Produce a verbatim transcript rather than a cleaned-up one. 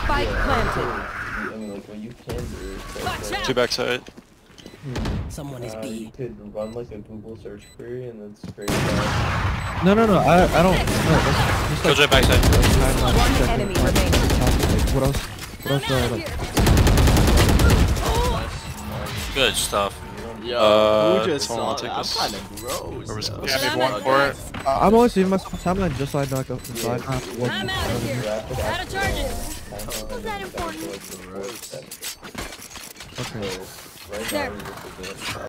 Spike planted. I mean, like, what you can do is like, uh, Two backside. Someone is uh, B. you could run like a Google search query and then scrape out. No, no, no. I, I don't. No, that's just like. Killjoy backside. Timeline One checking, enemy like, remaining. like, what else? What else? Uh, like, Good stuff. Yo, Uh, who just someone saw take that? I'm this. kind of gross. Where was yo. it? Yeah, maybe one for it. I'm always saving my timeline just so I not go. So I don't have to look. I'm out of here. Rapid Out of charges. Was that important? Okay. Right There. now, we're just doing